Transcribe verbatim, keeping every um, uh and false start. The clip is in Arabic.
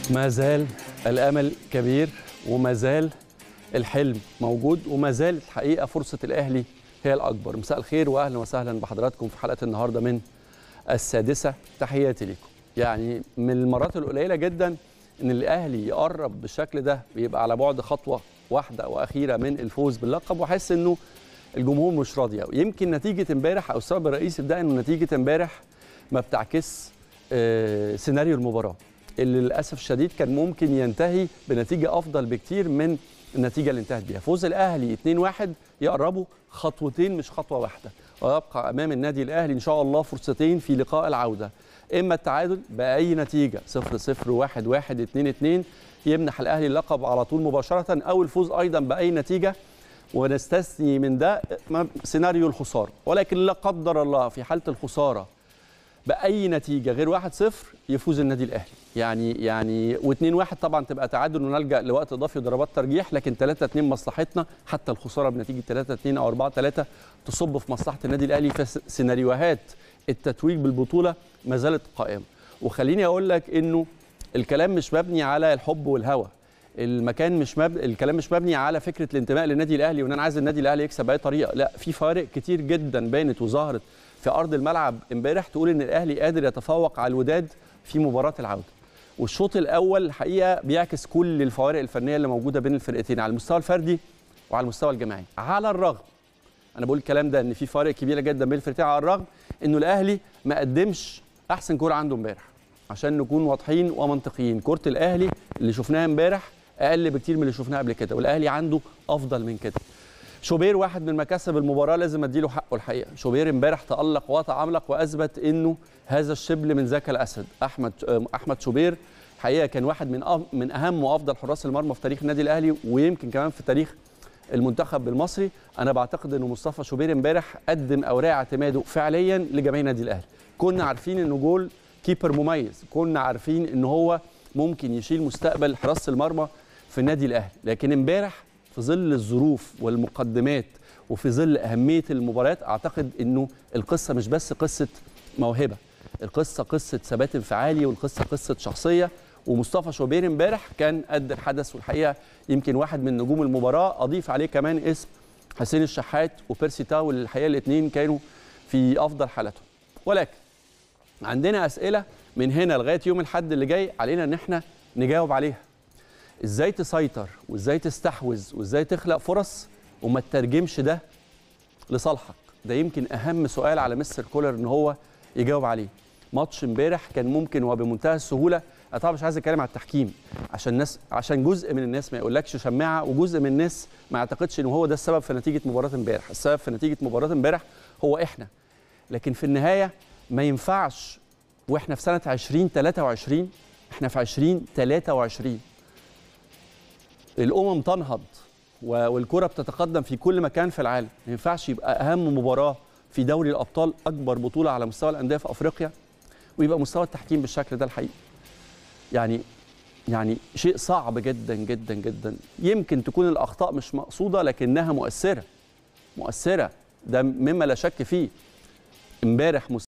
ما زال الامل كبير وما زال الحلم موجود وما زال الحقيقه فرصه الاهلي هي الاكبر. مساء الخير واهلا وسهلا بحضراتكم في حلقه النهارده من السادسه. تحياتي لكم. يعني من المرات القليله جدا ان الاهلي يقرب بالشكل ده، بيبقى على بعد خطوه واحده واخيره من الفوز باللقب، واحس انه الجمهور مش راضي قوي. يمكن نتيجه امبارح او السبب الرئيسي في ده انه نتيجه امبارح ما بتعكس آه سيناريو المباراه اللي للاسف الشديد كان ممكن ينتهي بنتيجه افضل بكتير من النتيجه اللي انتهت بيها. فوز الاهلي اتنين واحد يقربوا خطوتين مش خطوه واحده، ويبقى امام النادي الاهلي ان شاء الله فرصتين في لقاء العوده، اما التعادل باي نتيجه صفر صفر واحد واحد اتنين اتنين يمنح الاهلي اللقب على طول مباشره، او الفوز ايضا باي نتيجه ونستثني من ده سيناريو الخساره. ولكن لا قدر الله في حاله الخساره باي نتيجه غير واحد صفر يفوز النادي الاهلي. يعني يعني واتنين واحد طبعا تبقى تعادل ونلجا لوقت اضافي وضربات ترجيح، لكن تلاتة اتنين مصلحتنا، حتى الخساره بنتيجه تلاتة اتنين او أربعة تلاتة تصب في مصلحه النادي الاهلي. في سيناريوهات التتويج بالبطوله ما زالت قائمه. وخليني اقول لك انه الكلام مش مبني على الحب والهوى، المكان مش مب... الكلام مش مبني على فكره الانتماء للنادي الاهلي وان انا عايز النادي الاهلي يكسب باي طريقه، لا، في فوارق كتير جدا بانت وظهرت في ارض الملعب امبارح تقول ان الاهلي قادر يتفوق على الوداد في مباراه العوده. والشوط الاول الحقيقه بيعكس كل الفوارق الفنيه اللي موجوده بين الفرقتين على المستوى الفردي وعلى المستوى الجماعي. على الرغم، انا بقول الكلام ده ان في فوارق كبيره جدا بين الفرقتين، على الرغم انه الاهلي ما قدمش احسن كوره عنده امبارح. عشان نكون واضحين ومنطقيين، كوره الاهلي اللي شفناها امبارح اقل بكتير من اللي شفناه قبل كده، والاهلي عنده افضل من كده. شوبير واحد من مكاسب المباراه لازم اديله حقه الحقيقه. شوبير امبارح تالق وتعملق واثبت انه هذا الشبل من ذاك الاسد. احمد احمد شوبير الحقيقه كان واحد من من اهم وافضل حراس المرمى في تاريخ النادي الاهلي، ويمكن كمان في تاريخ المنتخب المصري. انا بعتقد انه مصطفى شوبير امبارح قدم اوراق اعتماده فعليا لجماهير النادي الاهلي. كنا عارفين انه جول كيبر مميز، كنا عارفين ان هو ممكن يشيل مستقبل حراسه المرمى في النادي الاهلي، لكن امبارح في ظل الظروف والمقدمات وفي ظل أهمية المباريات أعتقد أنه القصة مش بس قصة موهبة، القصة قصة ثبات انفعالي، والقصة قصة شخصية. ومصطفى شوبير امبارح كان قد الحدث، والحقيقة يمكن واحد من نجوم المباراة. أضيف عليه كمان اسم حسين الشحات وبيرسي تاو، اللي الحقيقة الاثنين كانوا في أفضل حالتهم. ولكن عندنا أسئلة من هنا لغاية يوم الأحد اللي جاي علينا أن احنا نجاوب عليها. ازاي تسيطر وازاي تستحوذ وازاي تخلق فرص وما تترجمش ده لصالحك؟ ده يمكن اهم سؤال على مستر كولر ان هو يجاوب عليه. ماتش امبارح كان ممكن وبمنتهى السهوله، انا طبعا مش عايز اتكلم على التحكيم عشان الناس، عشان جزء من الناس ما يقولكش شماعه، وجزء من الناس ما يعتقدش ان هو ده السبب في نتيجه مباراه امبارح. السبب في نتيجه مباراه امبارح هو احنا، لكن في النهايه ما ينفعش واحنا في سنه عشرين تلاتة وعشرين، احنا في عشرين تلاتة وعشرين الامم تنهض والكره بتتقدم في كل مكان في العالم. ما ينفعش يبقى اهم مباراه في دوري الابطال، اكبر بطوله على مستوى الانديه في افريقيا، ويبقى مستوى التحكيم بالشكل ده الحقيقي. يعني يعني شيء صعب جدا جدا جدا. يمكن تكون الاخطاء مش مقصوده لكنها مؤثره مؤثره، ده مما لا شك فيه. امبارح